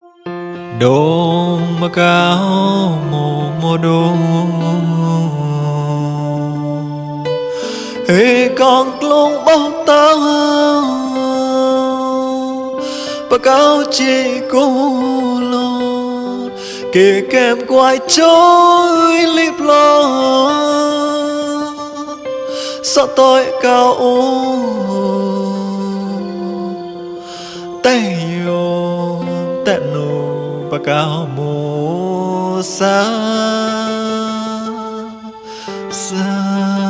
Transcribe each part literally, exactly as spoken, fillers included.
Đông mà cao mồ mồ đông ê con lông bóng tao bà cao chỉ cô lon kề kèm quay trôi lip lo sợ tôi cao tay yêu tẹn nụ bà cao mồ xa xa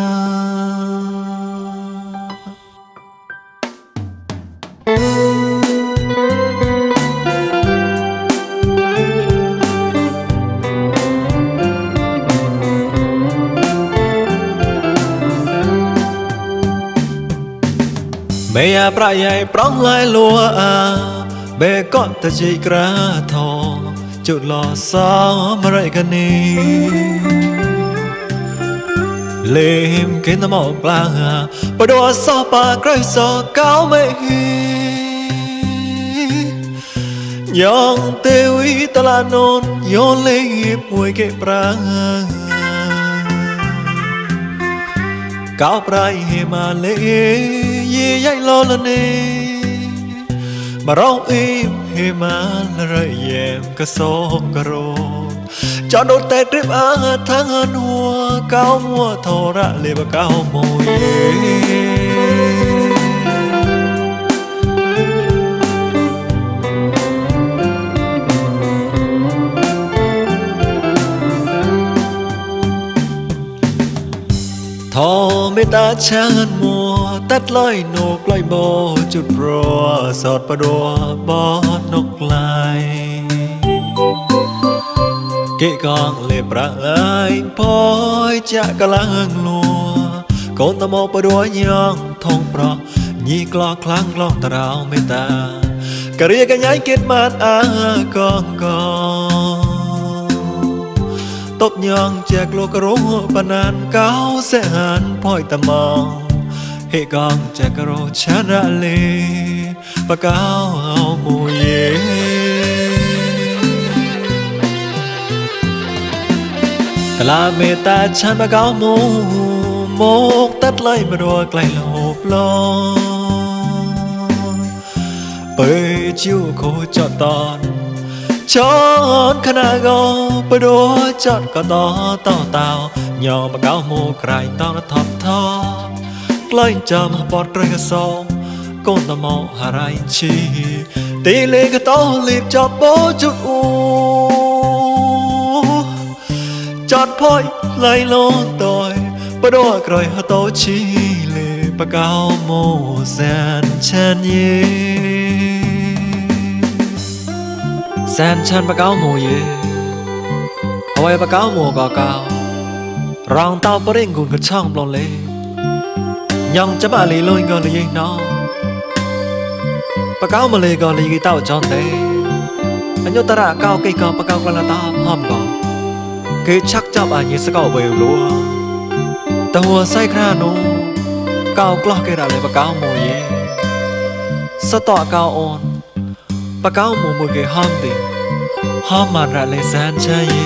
mẹ à pra dạy prong lai lúa à bé con ta chỉ kra thò chút lo sao mà rậy cái ní lên cái tấm màu blang à bà đua sao bà kray sao cao mây nhong tiêu ý ta là non nhon lấy hiệp mùi cái prang cao prai he mà lệ ye dạy lo lần nè mà rong im he mà rơi em cả số cả rô cho đôi tay trip á tháng hơn hùa cao mua thò ra lệ và cao môi thò mê ta chán mùa tắt lôi nục lôi bồ chút rùa sọt bà đùa bó nục lại kệ con lệ bạc ai phôi chạ cả lăng lùa con ta mô bà đùa nhong thông pro nhị clọ khlang lòng ta rào mê ta cà ria cả nhái kết mát á con con tóc nhong chạc lô cà rô bà nàn cao sẽ hàn phôi ta mong hệ con chạc cà rô chán ra lê bà cao hào mù yê cả là mê ta chán bà cao mù mốc tắt lấy bà đùa clay lộp lo bởi chiều khô cho tòn chọn khả năng gò bà đua chọn có to to tàu nhỏ bà cao mô cài to nó thọp thọ lấy chăm bọt rơi cả sông con ta màu hà rai chi tỷ lệ cả to liệp cho bố chút u chọn phôi lấy lô tôi bà đua cài hà to chi lệ bà cao mô gian chan ye san chan bà cao mùa ye hỏi bà cao mùa gò cao rong tao bà rinh gùn cả trong lòng lê nhong chá bà lì lôi gò lì nó bà cao mà lì gò lì ghi tao tròn tê anh nhô ta ra cao cây gò bà cao gò là tao hòm gò kế chắc cho bà nhé sẽ gò bèo lúa ta hùa say khá nô cao gò cây ra lì bà cao mùa ye sao tọa cao ôn bà cao mùa mùa kì hòm đi hòm mà ra lệ san cha ye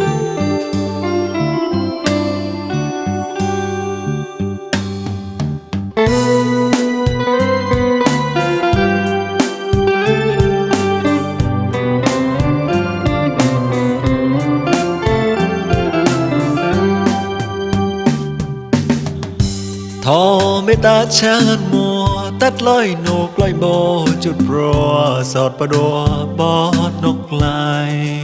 thò mê ta chán mùa tắt lôi nục lôi bồ chút rùa sọt bà đùa bó nục lại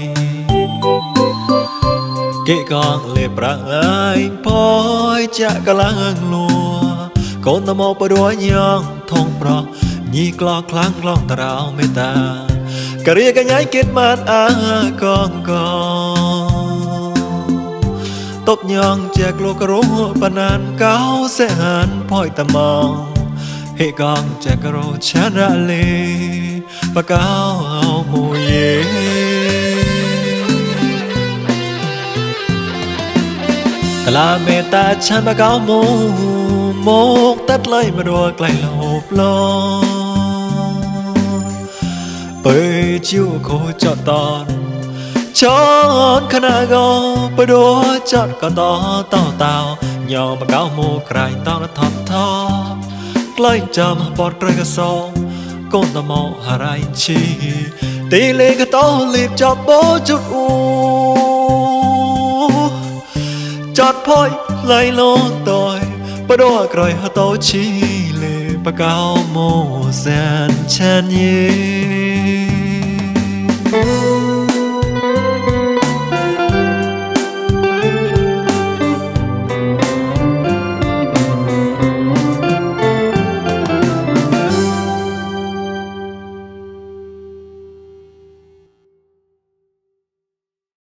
kệ con lệ bạc ai phôi chạ cả lăng lùa con ta mô bà đùa nhong thông pro nhị clọ khlang lòng ta rào mê ta cà ria cả nhái kết mát á con con tóc nhong chạc lô cà rô bà nàn cao sẽ hàn phôi ta mong hệ con chạc cà rô chán ra lê bà cao hào mù yê cả là mê ta chán bà cao mù mốc tắt lấy bà đùa clay lộp lo bởi chiu khô cho tòn chọn khả năng gò bờ đua chọn còn to to tàu nhỏ mà cao mù cài tao nó thọt thọ lấy chầm bọt rơi cái sông con tao mò hà rai chi tỷ lệ cái to liệp cho bố chút u chọt phôi lấy lon tỏi bờ đua cài hà to chi lệ bờ cao mù sen chen nhé